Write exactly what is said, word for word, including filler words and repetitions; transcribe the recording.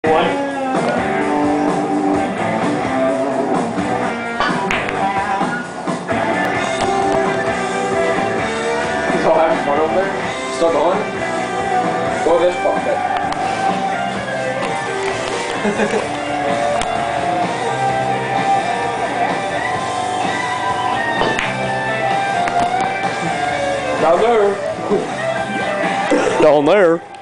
One. He's all having fun over there. Still going? Go this fuck then. Down there. Down there.